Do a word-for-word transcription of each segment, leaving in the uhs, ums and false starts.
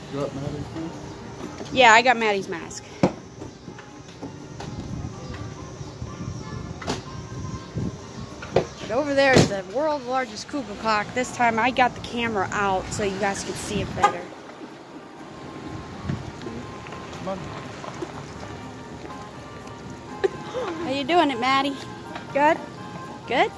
You got Maddie's mask? Yeah, I got Maddie's mask. But over there is the world's largest cuckoo clock. This time I got the camera out so you guys could see it better. Come on. How you doing it, Maddie? Good? Good?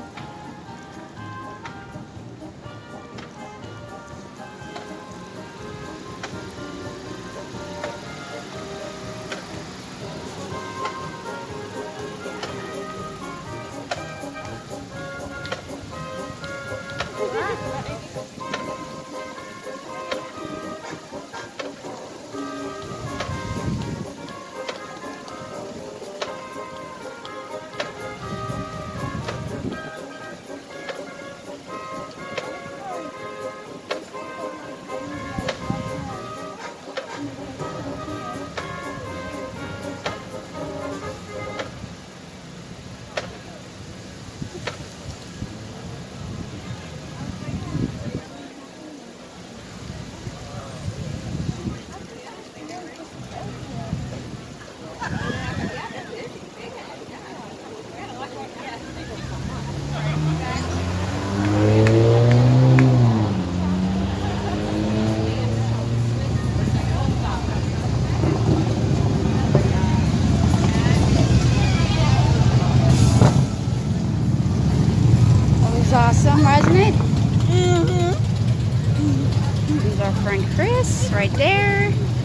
Awesome, wasn't it? Mm-hmm. There's our friend Chris right there.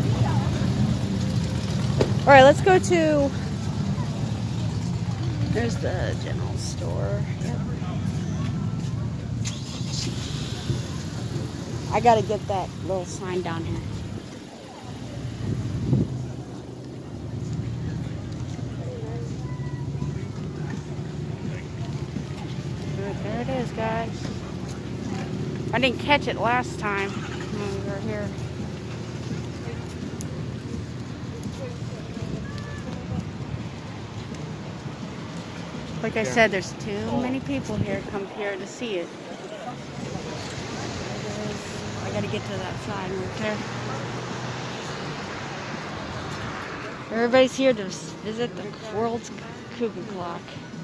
All right, let's go to. There's the general store. Yep. I gotta get that little sign down here. There it is, guys. I didn't catch it last time when we were here. Like I said, there's too many people here come here to see it. I gotta get to that side right there. Everybody's here to visit the world's cuckoo clock.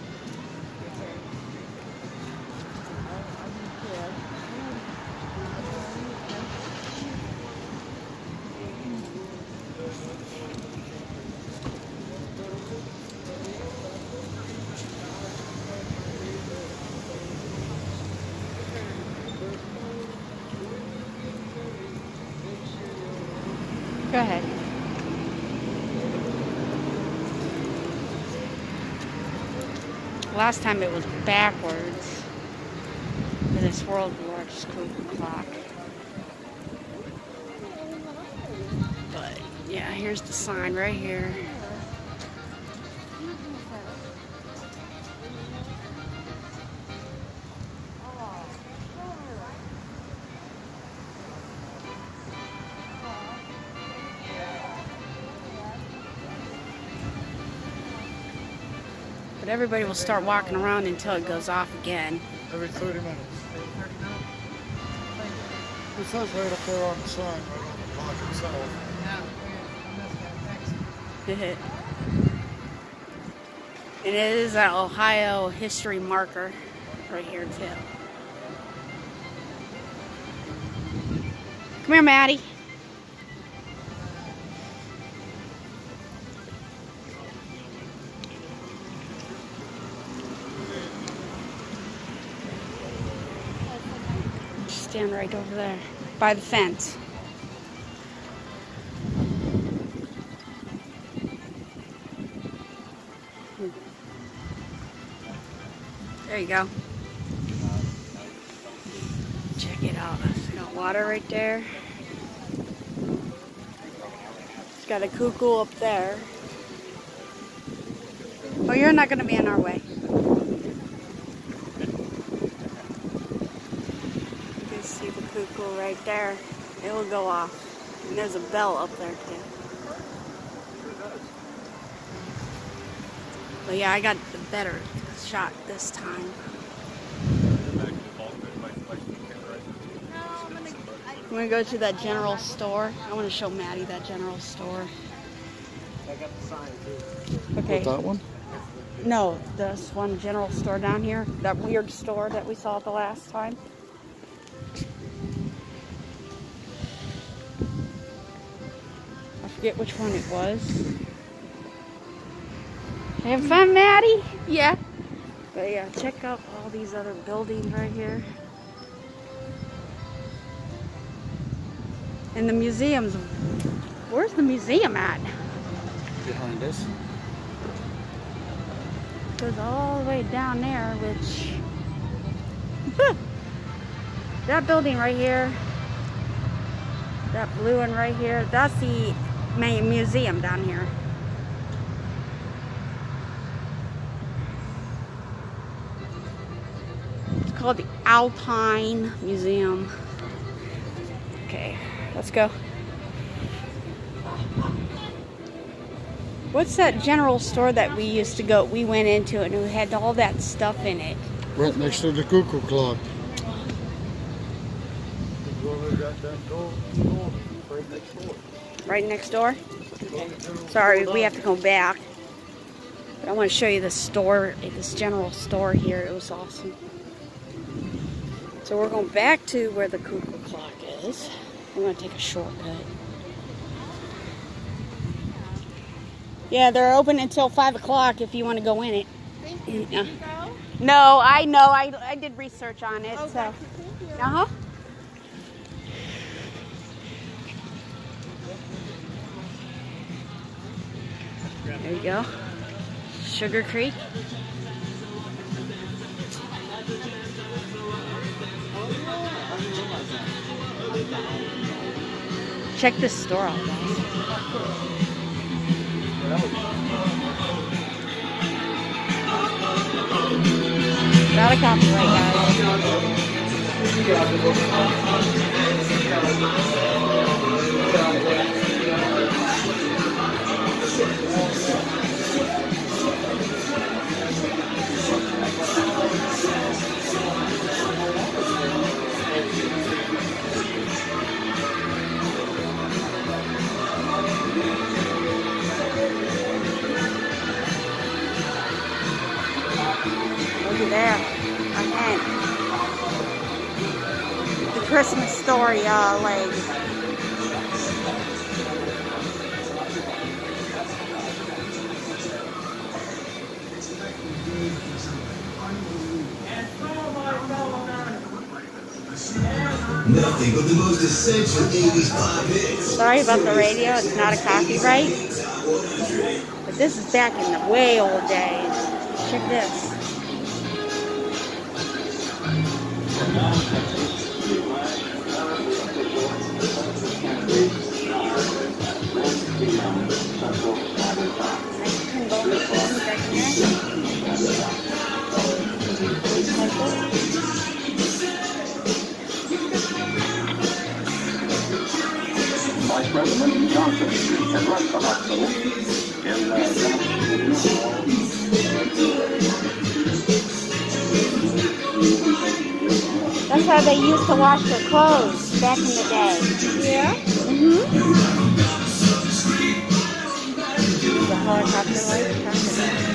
Go ahead. Last time it was backwards for this world's largest cuckoo clock. But yeah, here's the sign right here. But everybody will start walking around until it goes off again. Every thirty minutes. It says right up there on the sign, right on the clock itself. And it is an Ohio history marker right here too. Come here, Maddie. Stand right over there by the fence. There you go. Check it out. It's got water right there. It's got a cuckoo up there. Oh, you're not going to be in our way. You can see the cuckoo right there. It will go off. And there's a bell up there too. But yeah, I got the better shot this time. No, I'm gonna, I, I'm gonna go to that general store. I want to show Maddie that general store. I got the sign too. Okay. What, that one? No, this one general store down here. That weird store that we saw the last time. I forget which one it was. Have fun, Maddie? Yeah. But yeah, check out all these other buildings right here. And the museums. Where's the museum at? Behind us. Goes all the way down there, which that building right here, that blue one right here, that's the main museum down here. It's called the Alpine Museum. Okay, let's go. What's that general store that we used to go, we went into and it had all that stuff in it? Right next to the cuckoo clock. Right next door. Right next door? Okay. Sorry, we have to go back. But I want to show you the store, this general store here. It was awesome. So we're going back to where the cuckoo clock is. I'm going to take a shortcut. Yeah, they're open until five o'clock if you want to go in it. Thank you. Yeah. Did you go? No, I know. I, I did research on it. Oh, So. gotcha. Thank you. Uh-huh. There you go. Sugar Creek. Check this store out, guys. Not a copyright, guys. Look at there, again. The Christmas story, uh, like. Nothing but the most essential eighties pop hits. Sorry about the radio, it's not a copyright. But this is back in the way old days. Check this. Vice President Johnson has left the hospital in uh, That's how they used to wash their clothes back in the day. Yeah? Mm-hmm. The helicopter light.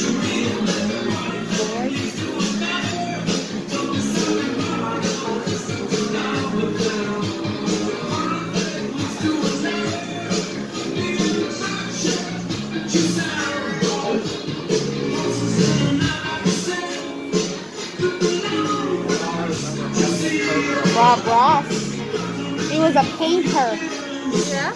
Bob Ross. He was a painter. Yeah?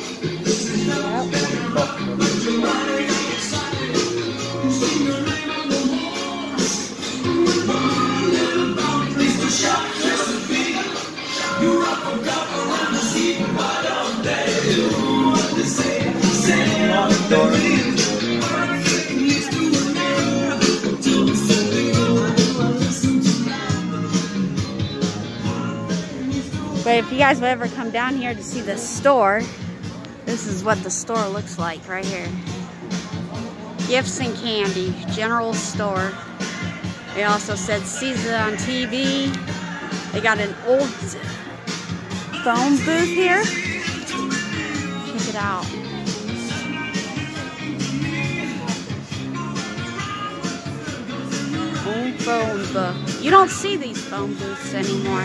But if you guys would ever come down here to see the store, this is what the store looks like right here. Gifts and candy, general store. They also said sees it on T V. They got an old phone booth here. Check it out. Old phone booth. You don't see these phone booths anymore.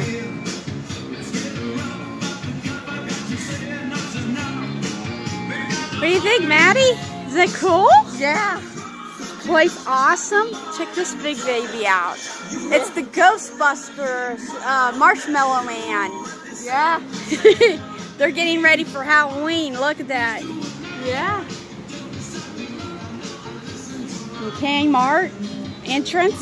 What do you think, Maddie? Is that cool? Yeah. Place awesome. Check this big baby out. It's the Ghostbusters uh, Marshmallow Man. Yeah. They're getting ready for Halloween. Look at that. Yeah. Kmart entrance.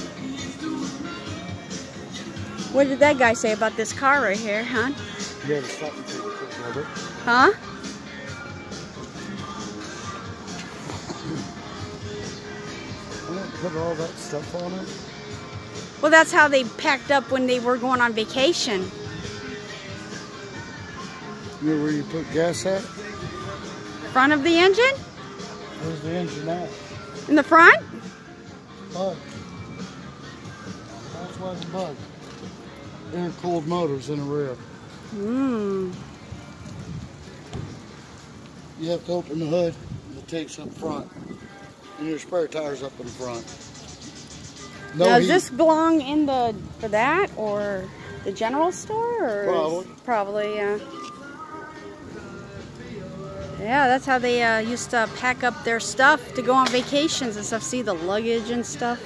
What did that guy say about this car right here, huh? You had to stop and take a picture of it. Huh? Put all that stuff on it. Well, that's how they packed up when they were going on vacation. You know where you put gas at? Front of the engine? Where's the engine at? In the front? Bug. That's why the bug. Air-cooled motors in the rear. Hmm. You have to open the hood. It takes up front. And your spare tire's up in front. No Now, does heat. this belong in the for that or the general store? Or Probably. is- Probably, yeah. Yeah, that's how they uh, used to pack up their stuff to go on vacations and stuff. See the luggage and stuff.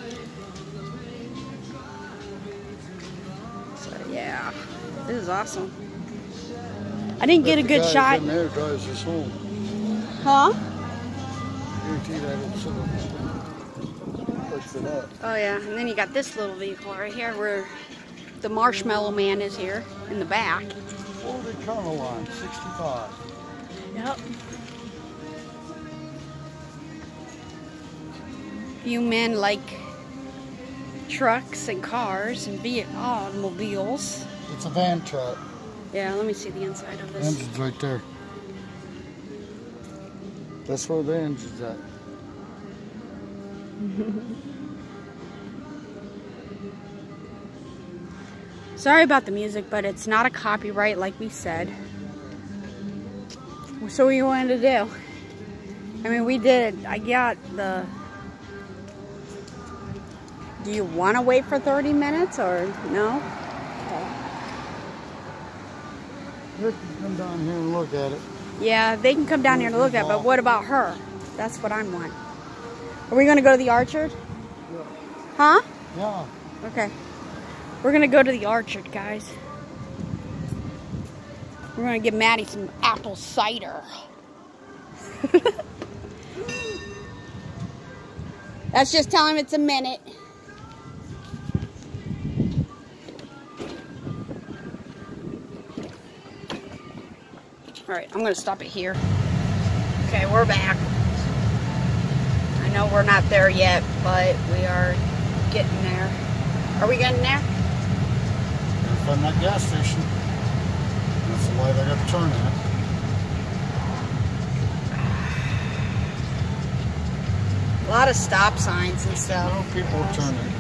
So yeah, this is awesome. I didn't get a The good guy shot. in there drives us home. Huh? Guarantee that it'll sit on puts it up. Oh yeah, and then you got this little vehicle right here where the Marshmallow Man is here in the back. Ford Econoline, sixty-five. Yep. Few men like trucks and cars and be automobiles. It's a van truck. Yeah, let me see the inside of The this. engine's right there. That's where the engine's at. Sorry about the music, but it's not a copyright like we said. So what you wanted to do? I mean, we did. I got the... Do you want to wait for thirty minutes or no? Rick can come down here and look at it. Yeah, they can come down here to look at it, but what about her? That's what I'm wanting. Are we going to go to the orchard? Yeah. Huh? Yeah. Okay. We're going to go to the orchard, guys. We're going to give Maddie some apple cider. Let's just tell him it's a minute. Alright, I'm going to stop it here. Okay, we're back. I know we're not there yet, but we are getting there. Are we getting there? Gotta find that gas station. That's the light I got to turn at. A lot of stop signs and stuff. No people are turning.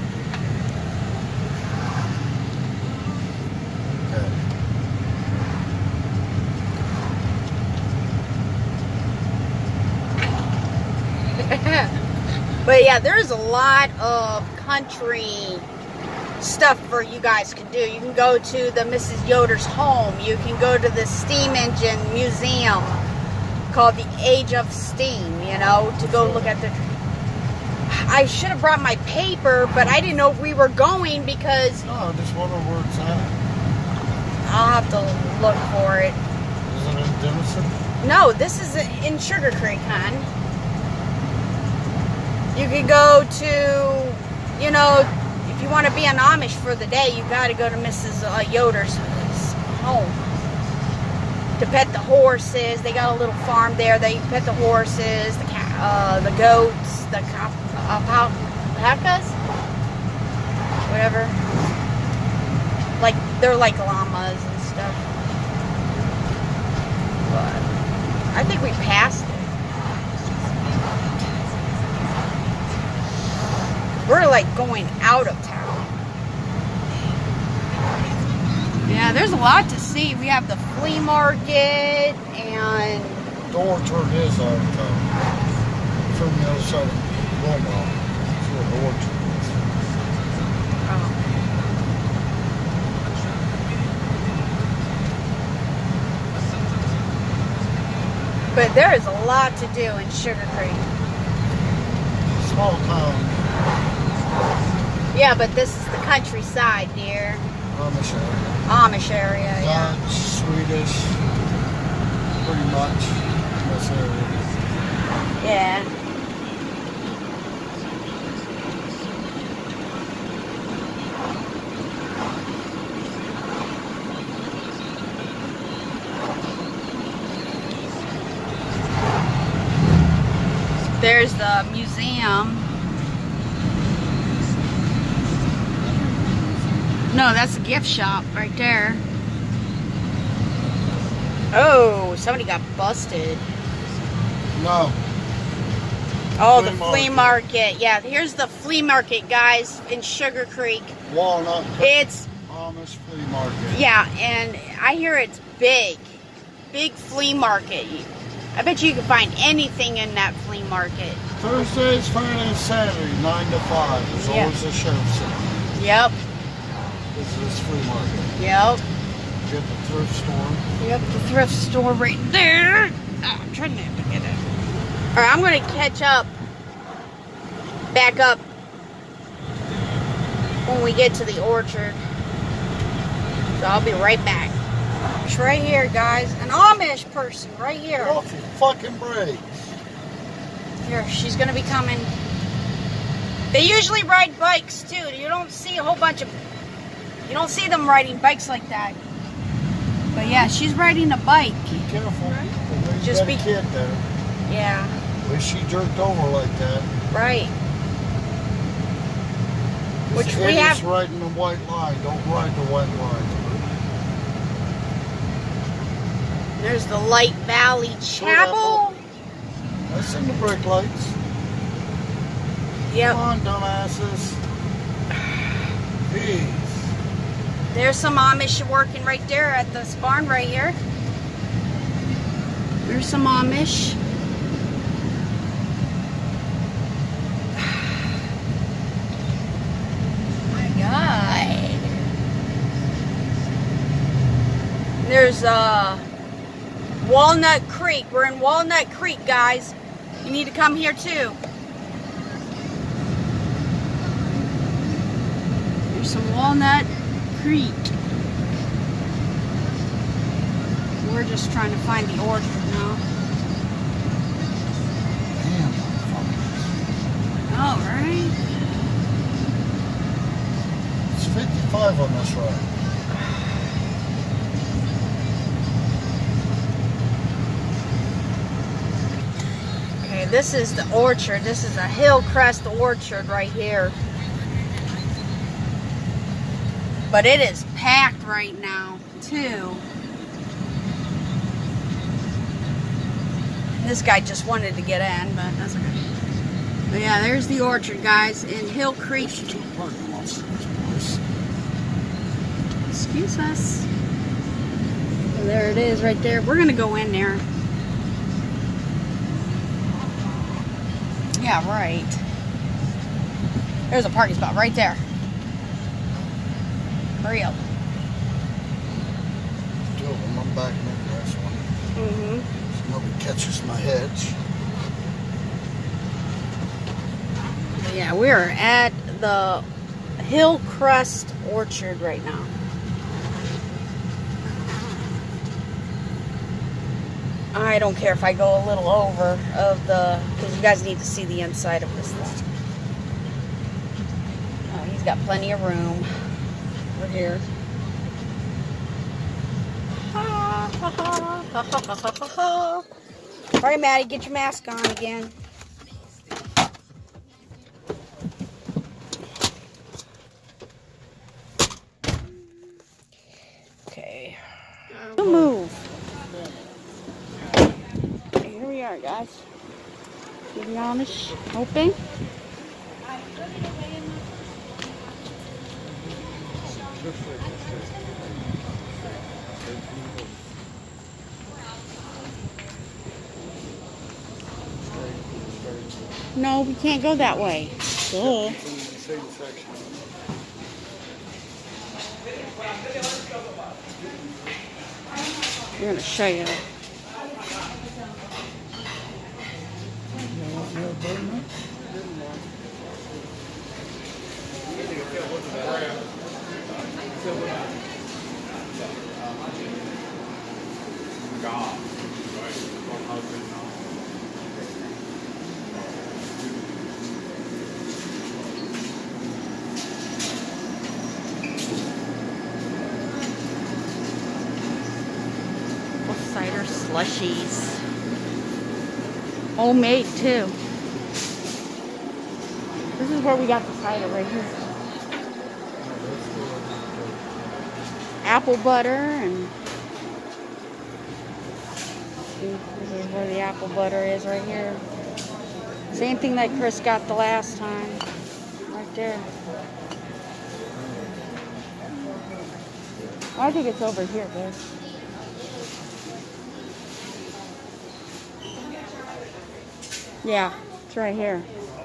Okay. But yeah, there's a lot of country stuff for you guys can do. You can go to the Missus Yoder's home. You can go to the steam engine museum called the Age of Steam, you know, to go look at the... I should have brought my paper, but I didn't know if we were going because... No, I just wonder where it's at. I'll have to look for it. Is it in Denison? No, this is in Sugar Creek, hon. You could go to, you know, if you want to be an Amish for the day, you got to go to Missus Uh, Yoder's home to pet the horses. They got a little farm there. They pet the horses, the cow, uh, the goats, the cow, uh, alpacas, whatever. Like they're like llamas and stuff. But I think we passed it. We're like going out of town. Yeah, Yeah, there's a lot to see. We have the flea market and The orchard is on the from the other side of Walmart. That's where the orchard is. oh. But there is a lot to do in Sugar Creek. Small town, Yeah, but this is the countryside, dear. Amish area. Amish area, yeah. Dutch, Swedish, pretty much in this area. Yeah. There's the museum. No, that's the gift shop right there. Oh, somebody got busted. No. Oh, Flea the flea market. Yeah, here's the flea market, guys, in Sugar Creek. Walnut. It's, Amish flea market. yeah, and I hear it's big. Big flea market. I bet you can find anything in that flea market. Thursdays, Fridays, Saturday, nine to five. There's Yeah. always a sheriff's sale. Yep, This is this flea market. yep. Get the thrift store. Yep, the thrift store right there. Oh, I'm trying to get it. Alright, I'm going to catch up. Back up. When we get to the orchard. So I'll be right back. It's right here, guys. An Amish person right here. Get off your fucking brakes. Here, she's going to be coming. They usually ride bikes, too. You don't see a whole bunch of... You don't see them riding bikes like that. But yeah, she's riding a bike. Be careful. Just Just got be- a kid there. Yeah, Wish she jerked over like that. right. This Which kid we is have- riding the white line. Don't ride the white line. There's the Light Valley Chapel. I seen the brake lights. Yep. Come on, dumbasses. Jeez. There's some Amish working right there at this barn right here. There's some Amish. My God. There's uh, Walnut Creek. We're in Walnut Creek, guys. You need to come here too. There's some Walnut Creek. We're just trying to find the orchard now. Damn, motherfuckers. All right. It's fifty-five on this ride. Okay, this is the orchard. This is a Hillcrest Orchard right here. But it is packed right now, too. This guy just wanted to get in, but that's okay. But yeah, there's the orchard, guys, in Hill Creek. There's two parking lots in this place. Excuse us. So there it is right there. We're going to go in there. Yeah, right. There's a parking spot right there. Hurry up. Two of them. I'm backing into this one. Mm-hmm. So nobody catches my hedge. Yeah, we're at the Hillcrest Orchard right now. I don't care if I go a little over of the, because you guys need to see the inside of this thing. Oh, he's got plenty of room over here. All right, Maddie, get your mask on again. Okay. Don't move. Okay, here we are, guys. To be honest, hoping. No, we can't go that way. Cool. We're going to show you. Cider slushies. Homemade too. This is where we got the cider right here. Apple butter, and this is where the apple butter is right here. Same thing that Chris got the last time. Right there. I think it's over here, babe. Yeah, it's right here.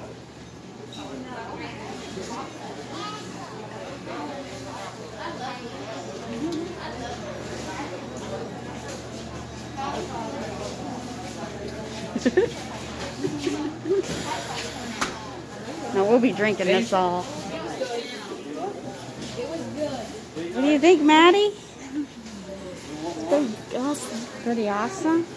Now we'll be drinking this all. What do you think, Maddie? It's pretty awesome. Pretty awesome.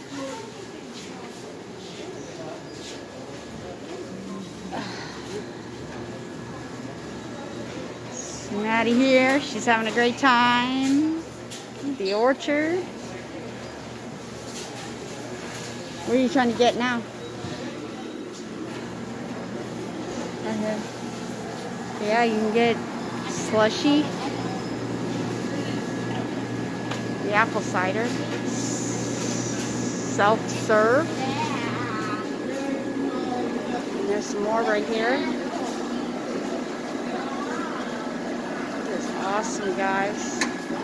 Maddie here, she's having a great time. The orchard. What are you trying to get now? Right here. Yeah, you can get slushy. The apple cider. Self-serve. And there's some more right here. Awesome, guys.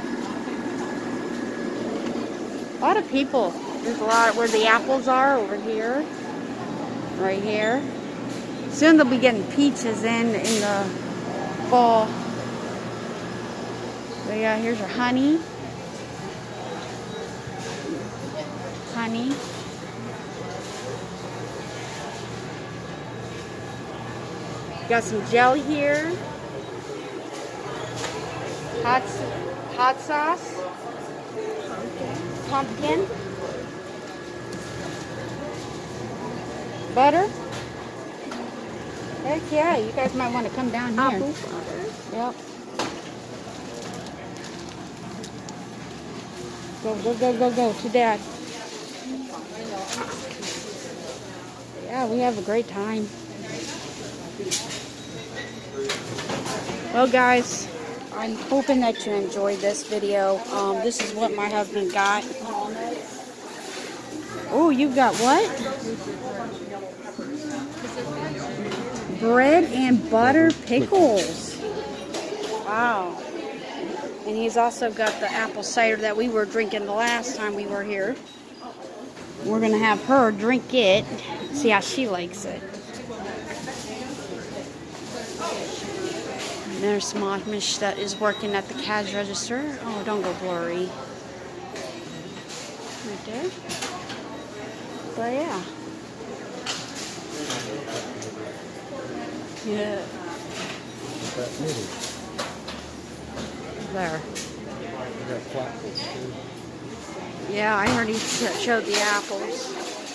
A lot of people. There's a lot where the apples are over here. Right here. Soon they'll be getting peaches in in the fall. So yeah, here's your honey. Honey. Got some jelly here. Hot, hot sauce, pumpkin, butter. Heck yeah, you guys might want to come down here. Apple butter. Yep. Go, go, go, go, go to Dad. Yeah, we have a great time. Well, guys, I'm hoping that you enjoyed this video. Um, this is what my husband got. Oh, you got what? Bread and butter pickles. Wow. And he's also got the apple cider that we were drinking the last time we were here. We're going to have her drink it. See how she likes it. And there's Mothmish that is working at the cash register. Oh, don't go blurry. Right there. But yeah. Yeah. There. Yeah, I heard he showed the apples.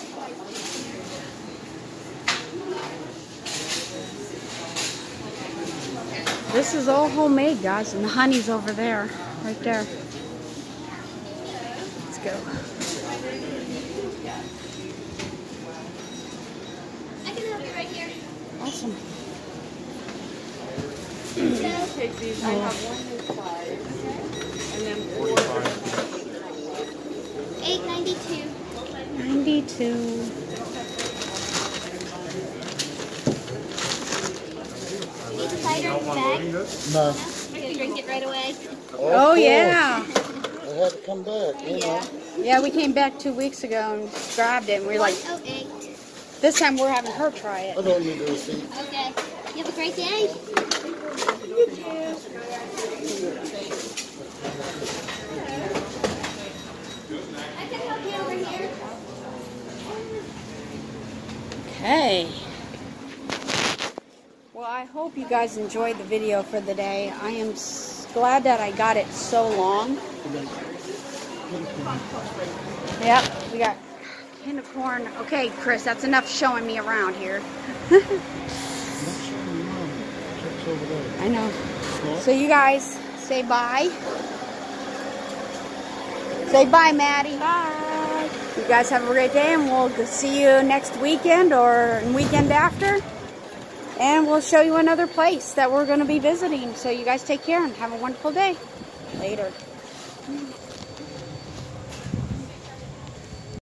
This is all homemade, guys, and the honey's over there, right there. Let's go. I can help you right here. Awesome. Take these. I have one is five, and then four. eight ninety-two. ninety-two. Cider in the bag? No. Are you gonna drink it right away? Oh, yeah. I had to come back, you know. Yeah, we came back two weeks ago and grabbed it, and we were like, one oh eight. this time we're having her try it. I don't need a receipt. Okay. You have a great day. I can help you over here. Okay. Well, I hope you guys enjoyed the video for the day. I am s glad that I got it so long. Yep, we got can of corn. Okay, Chris, that's enough showing me around here. I know. So you guys say bye. Say bye, Maddie. Bye. You guys have a great day, and we'll see you next weekend or weekend after. And we'll show you another place that we're going to be visiting. So you guys take care and have a wonderful day. Later.